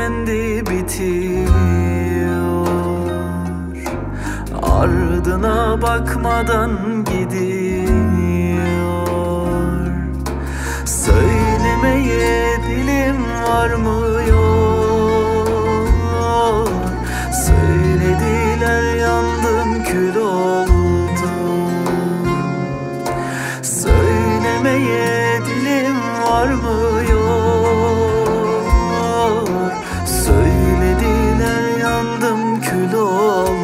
tükendi, bitiyor. Ardına bakmadan gidiyor. Söylemeye dilim varmıyor. Söylediler, yandım, kül oldum. Söylemeye dilim varmıyor. Söylediler, yandım, kül oldum.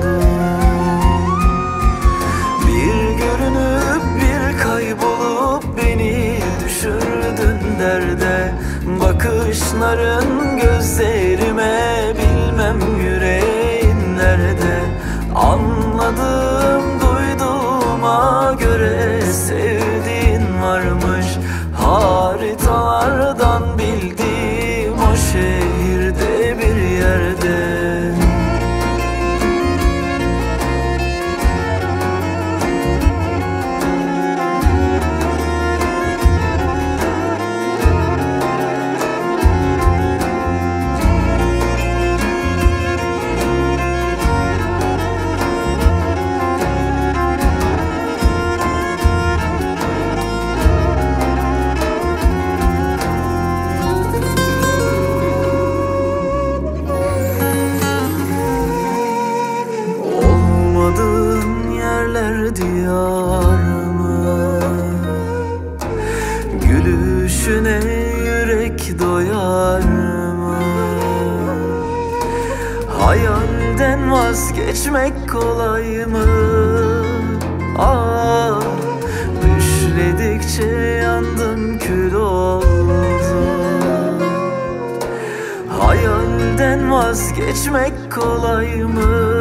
Bir görünüp bir kaybolup beni düşürdün derde. Bakışların gözlerime, bilmem yüreğin nerede. Anladım, duyduğuma göre sevdiğin varmış. Haritalardan bildiğim o şehirde bir yerde. Diyarımı, gülüşüne yürek doyar mı? Hayalden vazgeçmek kolay mı? Ah, düşledikçe yandım, kül oldum. Hayalden vazgeçmek kolay mı?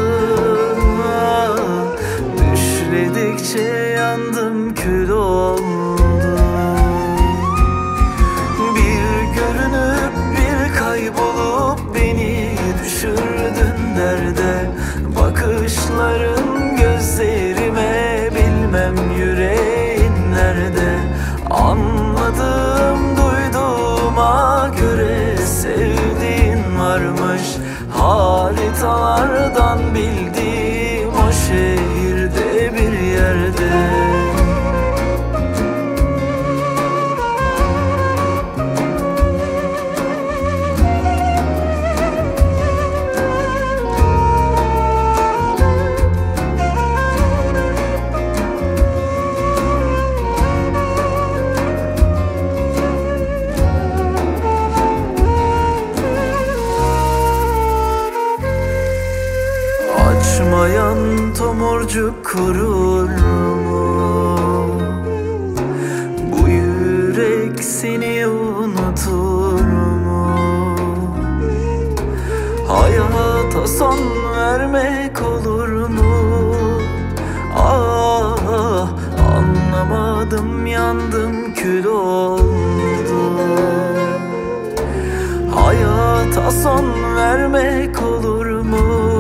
Düşledikçe yandım, kül oldum. Bir görünüp bir kaybolup beni düşürdün derde. Bakışların gözlerime, bilmem yüreğin nerede. Anladım, duyduğuma göre sevdiğin varmış. Haritalardan bildiğim o şehirde bir yerde. Açmayan tomurcuk kurur mu? Bu yürek seni unutur mu? Hayata son vermek olur mu? Ah, anlamadım, yandım, kül oldum. Hayata son vermek olur mu?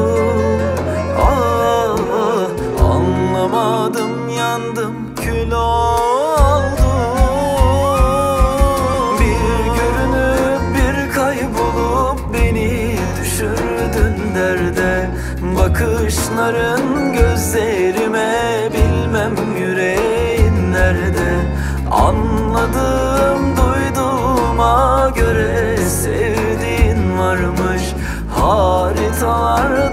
Anlamadım, yandım, kül oldum. Bir görünüp bir kaybolup beni düşürdün derde. Bakışların gözlerime, bilmem yüreğin nerede. Anladım, duyduğuma göre sevdiğin varmış. Haritalar